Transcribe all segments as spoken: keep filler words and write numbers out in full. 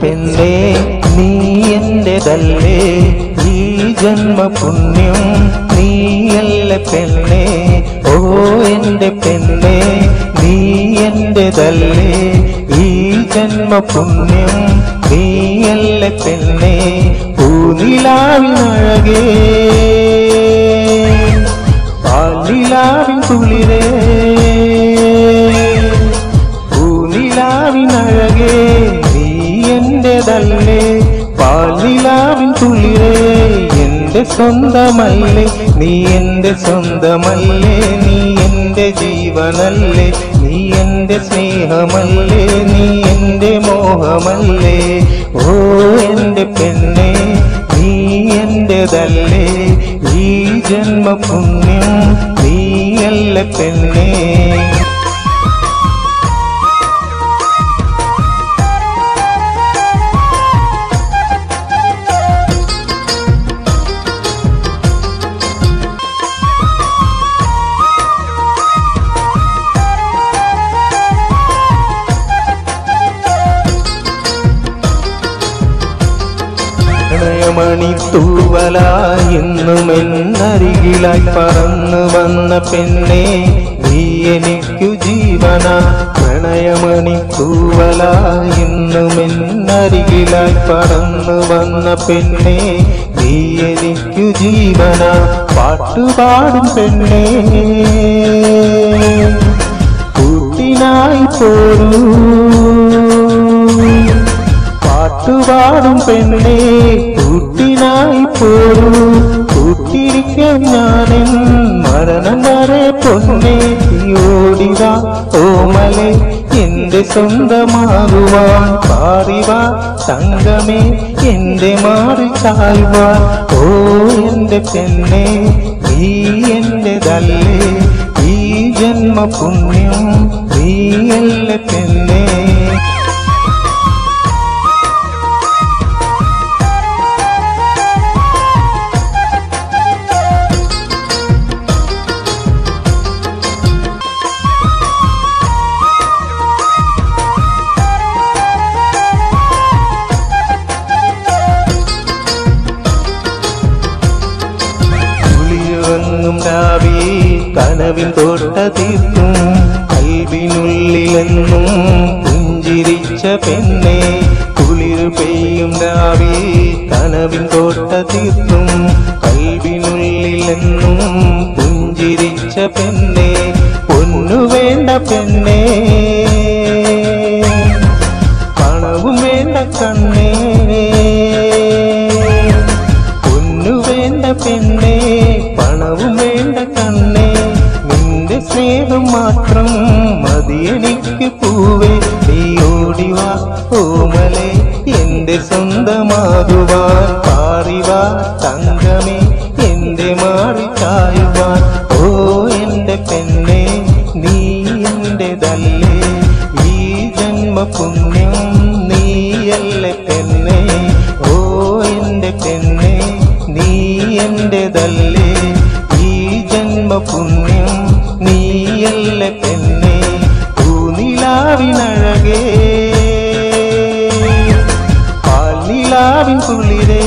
പെണ്ണേ നീ എന്റേതല്ലേ ഈ ജന്മ പുണ്യം നീയല്ല പെണ്ണേ ഓ എന്റെ പെണ്ണേ നീ എന്റേതല്ലേ ഈ ജന്മ പുണ്യം നീയല്ല പെണ്ണേ പൂനിലാവിനഴകേ പാൽനിലാവിൻ കുളിരേ പൂനിലാവിനഴകേ നീ എന്റേതല്ലേ പാൽനിലാവിൻ കുളിരേ എന്റെ സ്വന്തമല്ലേ നീ എന്റെ സ്വന്തമല്ലേ നീ എന്റെ ജീവനല്ലേ നീ എന്റെ സ്നേഹമല്ലേ നീ എന്റെ മോഹമല്ലേ ഓ എന്റെ പെണ്ണേ നീ എന്റേതല്ലേ ഈ ജന്മ പുണ്യം നീയല്ല പെണ്ണേ മണിത്തൂവലായി എന്നും എന്നരികിലായി പറന്നു വന്ന പെണ്ണേ നീ എനിക്കു ജീവനാ പ്രണയമണിത്തൂവലായി എന്നും എന്നരികിലായി പറന്നു വന്ന പെണ്ണേ നീ എനിക്കു ജീവനാ പാട്ടുപാടും പെണ്ണേ കൂട്ടിനായി പോരൂ പാട്ടുപാടും പെണ്ണേ കൂട്ടിനായി പോരൂ കൂട്ടിരിക്കാൻ ഞാനെൻ മരണം വരെ പൊന്നേ ഓടിവാ ഓമലേ എന്റെ സ്വന്തമാകുവാൻ പാറിവാ തങ്കമേ എന്റെ മാറി ചായുവാ ഓ എന്റെ പെണ്ണേ നീ എന്റേതല്ലേ ഈ ജന്മ പുണ്യം നീയല്ല പെണ്ണേ രാവി കനവിൻ തോട്ട തീർത്തും കൽവിനുള്ളിലെന്നും പുഞ്ചിരിച്ച പെണ്ണേ കുളിർ പെയ്യും രാവി കനവിൻ തോട്ട തീർത്തും കൽവിനുള്ളിലെന്നും പുഞ്ചിരിച്ച പെണ്ണേ പൊന്നു വേണ്ട പെണ്ണേ പണവും വേണ്ട കണ്ണേ പൊന്നു വേണ്ട പെണ്ണേ പണവും വേണ്ട കണ്ണേ നിന്റെ സ്നേഹം മാത്രം മതി എനിക്ക് പൂവേ നീ ഓടിവാ ഓമലേ എന്റെ സ്വന്തമാകുവാൻ പാറിവാ തങ്കമേ എന്റെ മാറി ചായുവാൻ ഓ എന്റെ പെണ്ണേ നീ എന്റേതല്ലേ ഈ ജന്മ പുണ്യം നീയല്ല പെണ്ണേ ഓ എന്റെ പെണ്ണേ നീ എന്റേതല്ലേ ഈ ജന്മ പുണ്യം നീയല്ല പെണ്ണേ പൂനിലാവിനഴകേ പാൽനിലാവിൻ കുളിരേ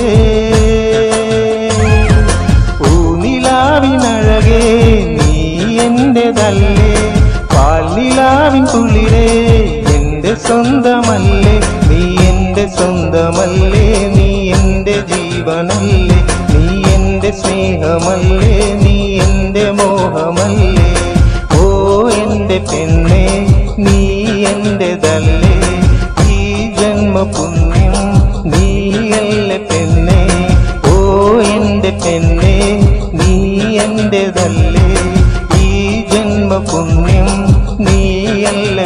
പൂനിലാവിനഴകേ നീ എന്റേതല്ലേ പാൽനിലാവിൻ കുളിരേ എന്റെ സ്വന്തമല്ലേ നീ എന്റെ സ്വന്തമല്ലേ നീ എന്റെ ജീവനല്ലേ നീ എന്റെ സ്നേഹമല്ലേ നീ എന്റെ മോഹമല്ലേ ഓ എന്റെ പെണ്ണേ നീ എന്റേതല്ലേ ഈ ജന്മ പുണ്യം നീയല്ല പെണ്ണേ ഓ എന്റെ പെണ്ണേ നീ എന്റേതല്ലേ ഈ ജന്മ പുണ്യം നീയല്ല